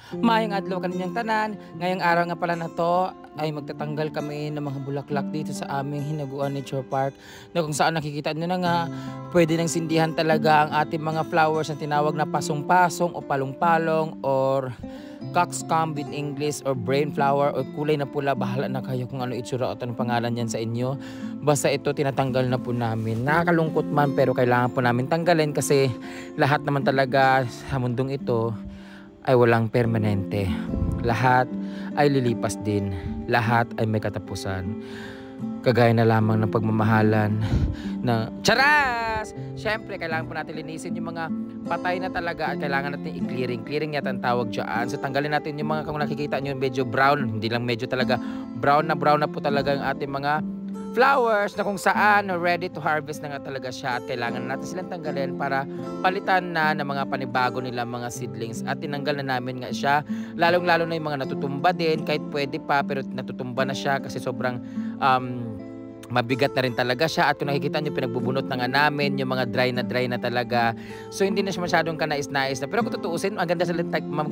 Maayong adlaw kaninyong tanan. Ngayong araw nga pala na to ay magtatanggal kami ng mga bulaklak dito sa aming Hinaguan Nature Park na kung saan nakikita nyo na nga pwede nang sindihan talaga ang ating mga flowers na tinawag na pasong-pasong o palong-palong or coxcomb in English or brain flower or kulay na pula. Bahala na kayo kung ano itsura at anong pangalan yan sa inyo. Basta ito tinatanggal na po namin. Nakakalungkot man pero kailangan po namin tanggalin kasi lahat naman talaga sa mundong ito ay walang permanente. Lahat ay lilipas din. Lahat ay may katapusan. Kagaya na lamang ng pagmamahalan na charas! Siyempre, kailangan po natin linisin yung mga patay na talaga at kailangan natin i-clearing. Clearing yata ang tawag dyan. So tanggalin natin yung mga, kung nakikita nyo, medyo brown. Hindi lang medyo talaga brown na po talaga yung ating mga flowers na kung saan ready to harvest na nga talaga siya at kailangan natin silang tanggalin para palitan na ng mga panibago nila mga seedlings at tinanggal na namin nga siya, lalong lalo na yung mga natutumba din kahit pwede pa pero natutumba na siya kasi sobrang mabigat na rin talaga siya at kung nakikita nyo pinagbubunot na nga namin yung mga dry na talaga, so hindi na siya masyadong kanais-nais na, pero kung tutuusin maganda sila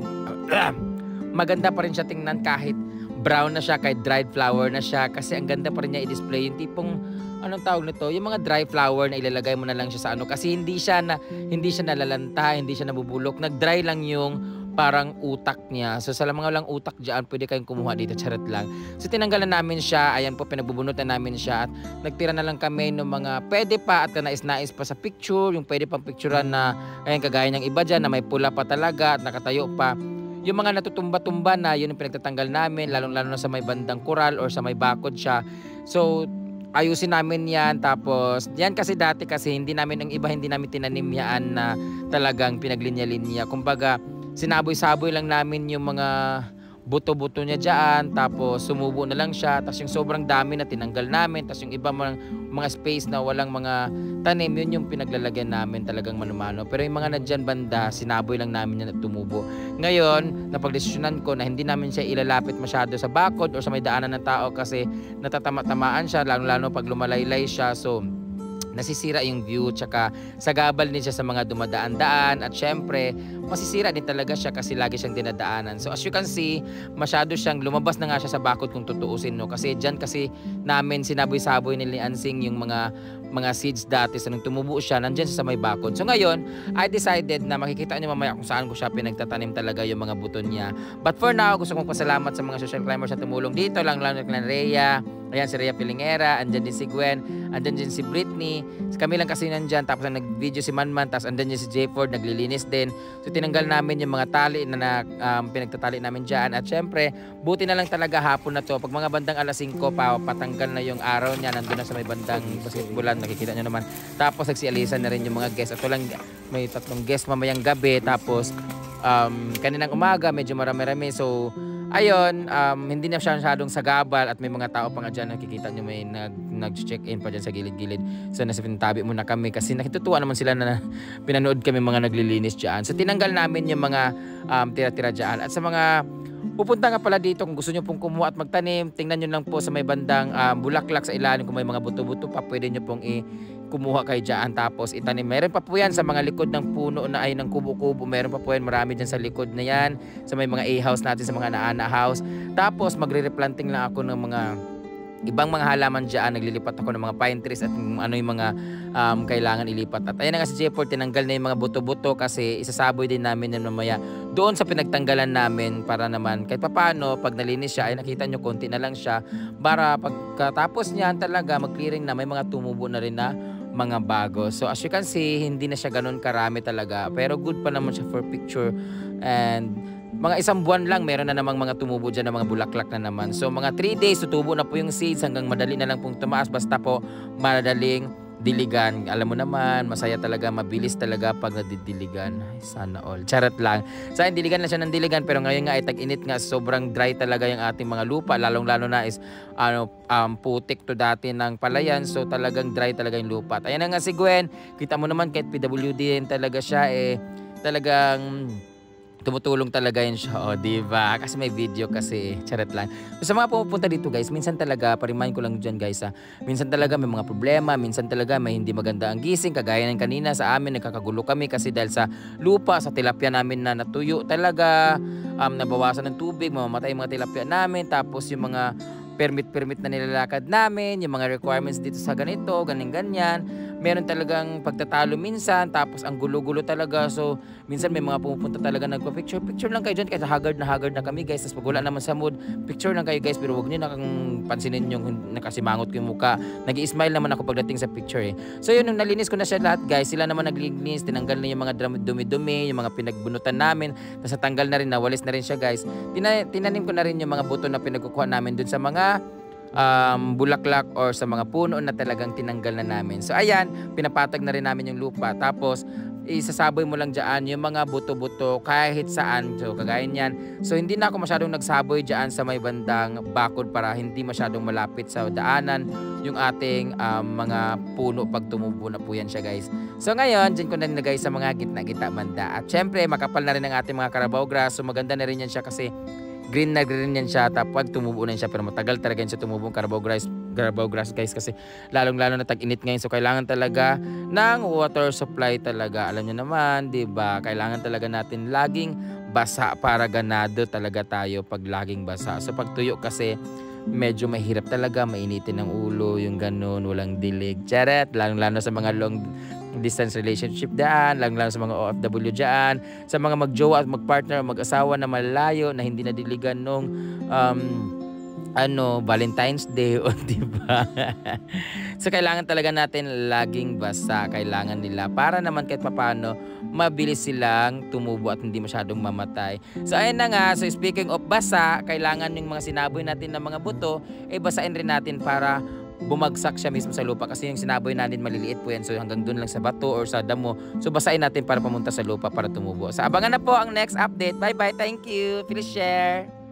maganda pa rin siya tingnan kahit brown na siya, kahit dried flower na siya kasi ang ganda pa rin niya i-display yung tipong anong tawag nito, yung mga dry flower na ilalagay mo na lang siya sa ano kasi hindi siya nalalanta, hindi siya nabubulok, nag-dry lang yung parang utak niya. So sa mga walang utak diyan, pwede kayong kumuha dito, charot lang. So tinanggalan namin siya, ayan po pinagbubunutan namin siya at nagtira na lang kami ng mga pwede pa at kanais-nais pa sa picture, yung pwede pang picturean na ayan kagaya ng iba diyan na may pula pa talaga at nakatayo pa. Yung mga natutumba-tumba na, yun yung pinagtatanggal namin, lalong-lalo na sa may bandang kural or sa may bakod siya. So, ayusin namin yan. Tapos, yan kasi dati kasi hindi namin tinanim yan na talagang pinaglinya-linya. Kumbaga, sinaboy-saboy lang namin yung mga buto-buto niya dyan, tapos sumubo na lang siya, tapos yung sobrang dami na tinanggal namin, tapos yung iba mga space na walang mga tanim, yun yung pinaglalagyan namin talagang manumano. Pero yung mga nadyan banda, sinaboy lang namin yan at tumubo. Ngayon, napagdesisyonan ko na hindi namin siya ilalapit masyado sa bakod o sa may daanan ng tao kasi natatama-tamaan siya, lalo-lalo pag lumalaylay siya, so nasisira yung view, tsaka sagabal din siya sa mga dumadaan-daan at syempre masisira din talaga siya kasi lagi siyang dinadaanan. So as you can see, masyado siyang lumabas na nga siya sa bakod kung tutuusin, no, kasi dyan kasi namin sinaboy-saboy ni Ansing yung mga seeds dati, so nung tumubo siya nandyan siya sa may bakod. So ngayon I decided na makikita niyo mamaya kung saan ko siya pinagtatanim talaga yung mga buto niya. But for now, gusto kong pasalamat sa mga social climbers na tumulong dito, lang lalo na Rhea. Ayan si Rhea Pilingera, andyan din si Gwen, andyan din si Britney, kami lang kasi nandyan, tapos nag-video si Manman, tapos andyan din si Jayford, naglilinis din. So tinanggal namin yung mga tali na pinagtatali namin dyan. At syempre, buti na lang talaga hapon na to. Pag mga bandang alas 5 pa, patanggal na yung araw niya, nandun na sa may bandang basketballan, nakikita nyo naman. Tapos nagsialisan na rin yung mga guests. At lang may 3 guests mamayang gabi, tapos kaninang umaga, medyo marami-rami. So ayun, hindi na siya masyadong sagabal at may mga tao pa nga dyan, nakikita nyo may nag-check-in pa dyan sa gilid-gilid. So nasa pintabi muna kami kasi nakitutuwa naman sila na pinanood kami mga naglilinis dyan. So tinanggal namin yung mga tira-tira dyan. At sa mga pupunta nga pala dito, kung gusto nyo pong kumuha at magtanim, tingnan nyo lang po sa may bandang bulaklak sa ilalim, kung may mga buto-buto pa, pwede nyo pong kumuha kayo dyan tapos itanim. Meron pa po yan sa mga likod ng puno na ay ng kubo-kubo. Meron pa po yan, marami dyan sa likod na yan, sa may mga A-house natin, sa mga naana house. Tapos magre-replanting lang ako ng mga ibang mga halaman dyan. Naglilipat ako ng mga pine trees at ano yung mga kailangan ilipat. At ayun na nga si Jefford, tinanggal na yung mga buto-buto kasi isasaboy din namin yan mamaya doon sa pinagtanggalan namin para naman kahit papano pag nalinis siya ay nakita nyo konti na lang siya para pagkatapos niyan talaga mag-clearing na may mga tumubo na rin na mga bago. So as you can see, hindi na siya ganun karami talaga, pero good pa naman siya for picture. And mga 1 buwan lang meron na namang mga tumubo dyan na mga bulaklak na naman. So mga 3 days tutubo na po yung seeds hanggang madali na lang pong tumaas, basta po madaling diligan. Alam mo naman, masaya talaga, mabilis talaga pag nadidiligan. Ay, sana all. Charot lang. Sa diligan na siya ng diligan, pero ngayon nga ay tag-init nga, sobrang dry talaga yung ating mga lupa. Lalong-lalo na is putik to dati ng palayan, so talagang dry talaga yung lupa. At ayan na nga si Gwen. Kita mo naman kahit PWD din talaga siya, talagang tumutulong talaga yun siya, oh, 'di ba? Kasi may video kasi, charot lang. So, sa mga pumupunta dito guys, minsan talaga, pa-remind ko lang diyan guys, minsan talaga may mga problema, minsan talaga may hindi maganda ang gising, kagaya ng kanina sa amin, nagkakagulo kami kasi dahil sa lupa, sa tilapia namin na natuyo talaga, nabawasan ng tubig, mamamatay yung mga tilapia namin, tapos yung mga permit na nilalakad namin, yung mga requirements dito sa ganito, ganyan-ganyan. Meron talagang pagtatalo minsan, tapos ang gulo-gulo talaga. So, minsan may mga pumupunta talaga nagpa-picture. Picture lang kayo dyan, kasi haggard na kami guys. Tapos pag wala naman sa mood, picture lang kayo guys. Pero huwag nyo nakang pansinin yung nakasimangot ko yung muka. Nag-i-smile naman ako pagdating sa picture eh. So yun, nung nalinis ko na siya lahat guys, sila naman naglinis, tinanggal na yung mga dumi-dumi, yung mga pinagbunutan namin. Tapos natanggal na rin, nawalis na rin siya guys. Tinanim ko na rin yung mga buto na pinagkukuha namin dun sa mga bulaklak or sa mga puno na talagang tinanggal na namin. So ayan, pinapatag na rin namin yung lupa. Tapos isasaboy mo lang dyan yung mga buto-buto kahit saan. So kagaya niyan. So hindi na ako masyadong nagsaboy dyan sa may bandang bakod para hindi masyadong malapit sa daanan yung ating mga puno pag tumubo na po yan siya guys. So ngayon, dyan ko na nilagay sa mga gitna-gitna banda. At syempre, makapal na rin ang ating mga Carabao grass. So maganda na rin yan siya kasi green na green yan siya, tapos tumubo na siya, pero matagal talaga yan siya tumubong Carabao grass guys, kasi lalong-lalo na tag-init ngayon. So kailangan talaga ng water supply talaga. Alam niyo naman, 'di ba? Kailangan talaga natin laging basa para ganado talaga tayo pag laging basa. So pag tuyo kasi medyo mahirap talaga, mainitin ng ulo, yung ganun, walang dilig. Charet, lalong-lalo sa mga long distance relationship daan, lang sa mga OFW dyan, sa mga magjowa at magpartner, mag-asawa na malayo na hindi nadiligan nung Valentine's Day, o diba? So kailangan talaga natin laging basa, kailangan nila para naman kahit papano mabilis silang tumubo at hindi masyadong mamatay. So ayun na nga, so speaking of basa, kailangan yung mga sinaboy natin ng mga buto, basain rin natin para bumagsak siya mismo sa lupa, kasi yung sinaboy natin maliliit po yan, so hanggang dun lang sa bato or sa damo, so basain natin para pamunta sa lupa para tumubo. So abangan na po ang next update. Bye bye, thank you, please share.